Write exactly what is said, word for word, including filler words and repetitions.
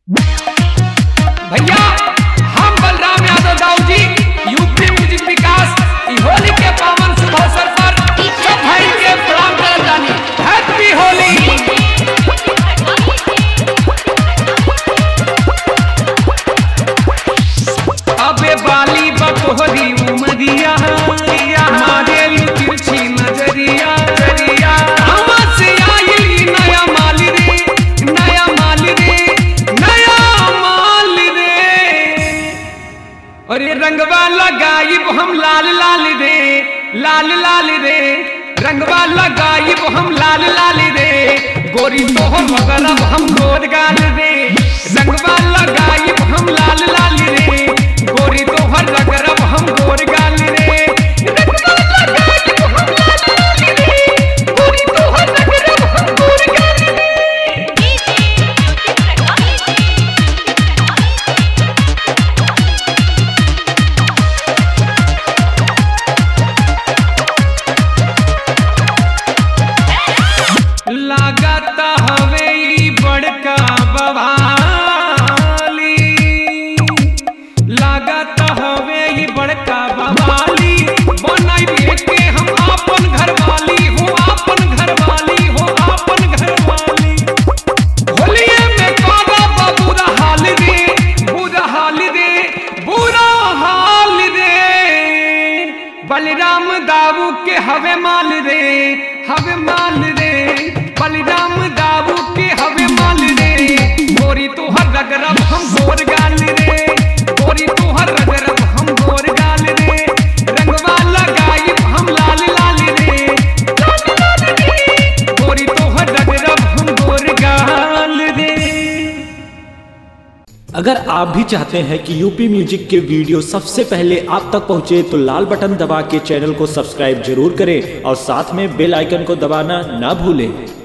भैया हम Balram Yadav Dau ji UP music विकास होली के पावन शुभ अवसर पर सब भाई के प्रणाम करत जानी। हैप्पी होली। अबे बाली बकोहरी उमरिया मारे तिरछी नजरिया नजरिया से आई नया माल रे नया माल रे नया माल रे। और ये रंगवा लगाइब हम लाल लाल रे लाल लाल रे रंगवा लगाइब हम लाल लाल रे गोरी तोहर मगरब हम गोर गाल रे रंगवा लगाइब हम लाल लाल रे गोरी तोहर रगरब हम गोर गाल रे रंगवा लगाइब हम लाल लाल रे गोरी तोहर रगरब हम गोर गाल रे। लागता हवे ई बड़का बवाली लागता हवे ई बड़का बवाली बनाई के हम आपन घरवाली हो आपन घरवाली हो आपन घरवाली। होलिये में कागा बुरा हाल रे बुरा हाल रे बुरा हाल रे बलराम दाऊ के हवे माल रे हवे माल रे बलराम दाऊ के हवे माल रे गोरी तोहर रगरब हम गोर गाल रे गोरी तोहर रगरब हम गोर गाल रे रंगवा लगाइब हम लाल लाल रे लाल लाल रे गोरी तोहर रगरब हम गोर गाल रे। अगर आप भी चाहते हैं कि यूपी म्यूजिक के वीडियो सबसे पहले आप तक पहुंचे तो लाल बटन दबा के चैनल को सब्सक्राइब जरूर करें और साथ में बेल आइकन को दबाना ना भूलें।